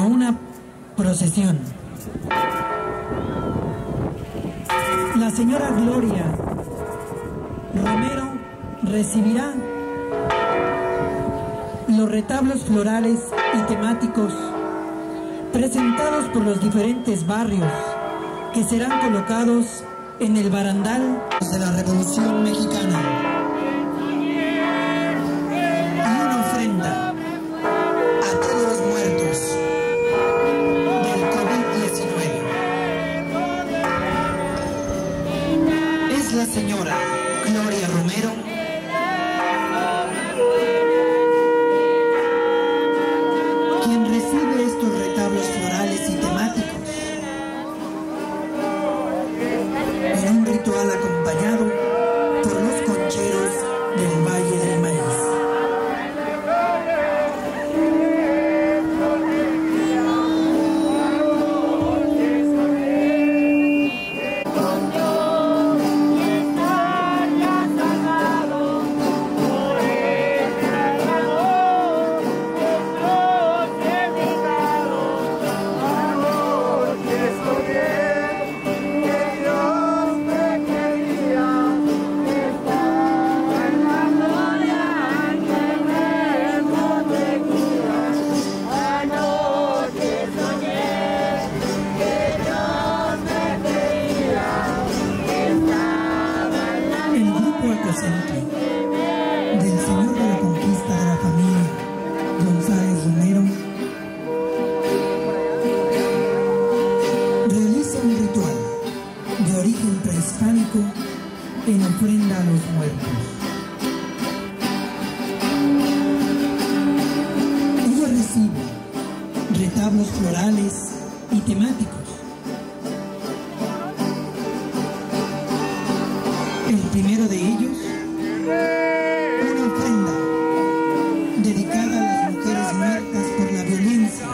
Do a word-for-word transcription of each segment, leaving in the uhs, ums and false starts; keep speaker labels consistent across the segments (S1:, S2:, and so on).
S1: una procesión. La señora Gloria Romero recibirá los retablos florales y temáticos presentados por los diferentes barrios que serán colocados en el barandal de la Revolución Mexicana. Y una ofrenda a todos los muertos del COVID diecinueve. Es la señora Gloria Romero quien recibe estos retablos florales y temáticos en un ritual acompañado por los concheros del Valle del Maíz. Del señor de la conquista de la familia González Romero realiza un ritual de origen prehispánico en ofrenda a los muertos. Ella recibe retablos florales y temáticos. El primero de ellos, una ofrenda dedicada a las mujeres muertas por la violencia.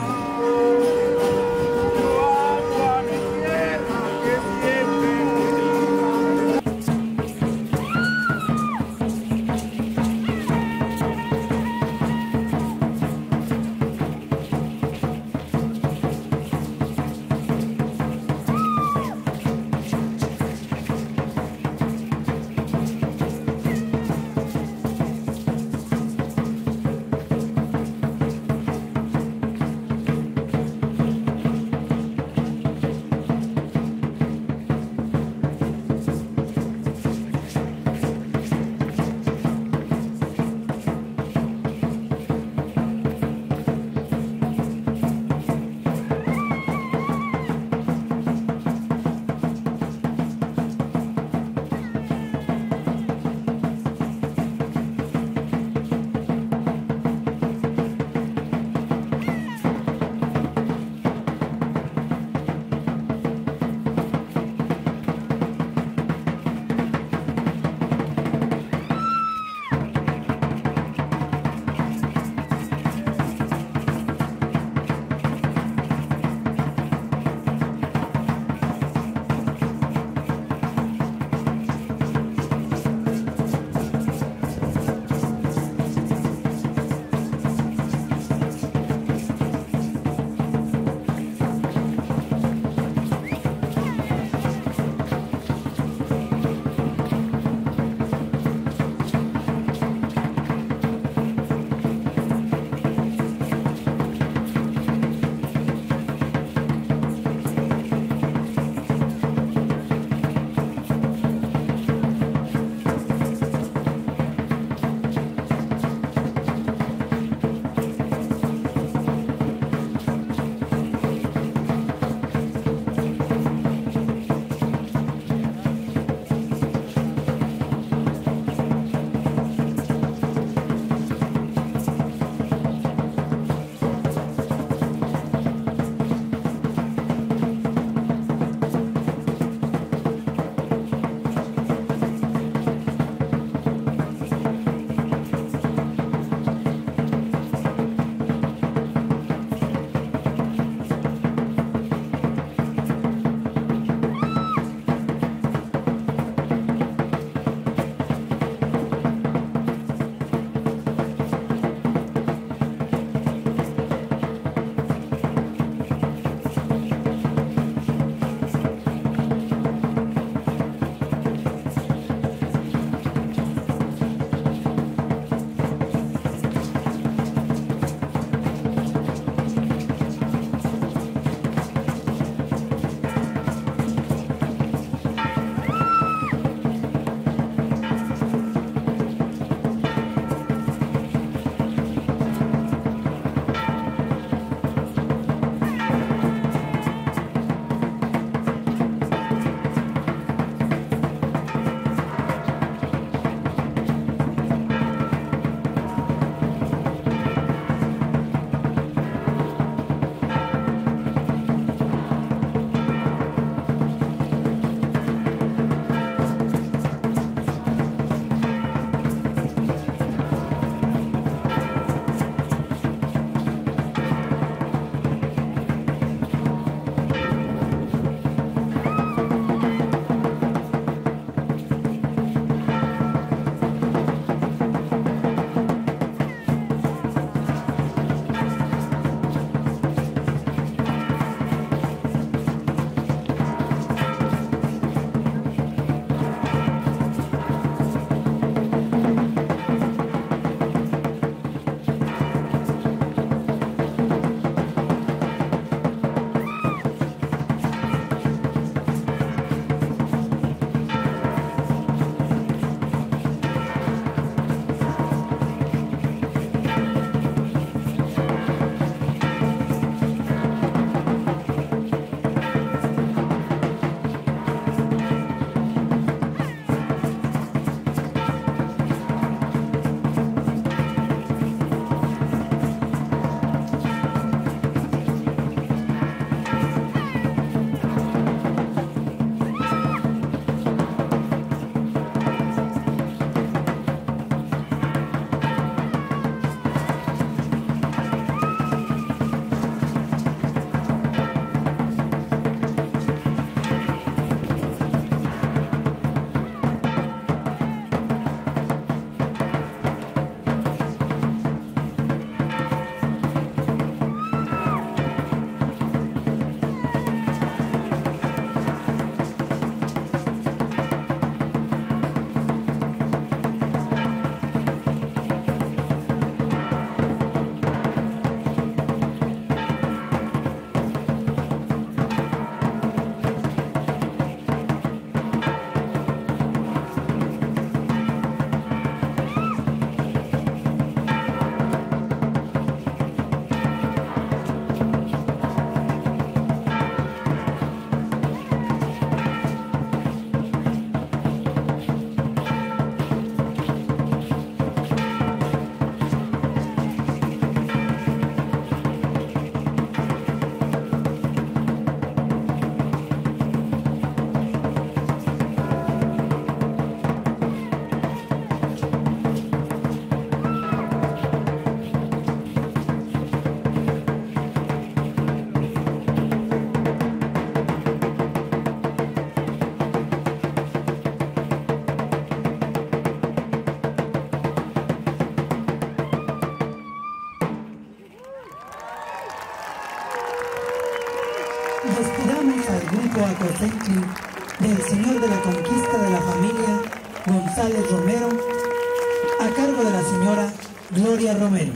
S1: Sentlin del señor de la conquista de la familia González Romero, a cargo de la señora Gloria Romero.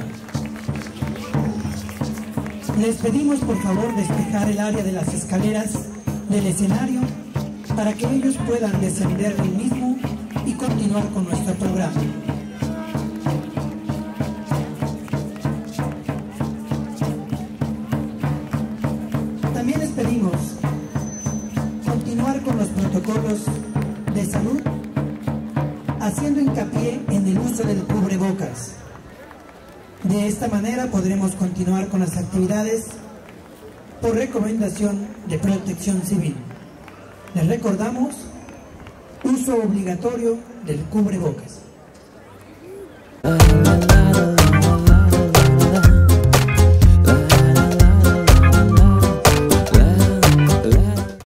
S1: Les pedimos por favor despejar el área de las escaleras del escenario para que ellos puedan descender del mismo y continuar con nuestro programa. También les pedimos continuar con los protocolos de salud, haciendo hincapié en el uso del cubrebocas. De esta manera podremos continuar con las actividades por recomendación de Protección Civil. Les recordamos, uso obligatorio del cubrebocas.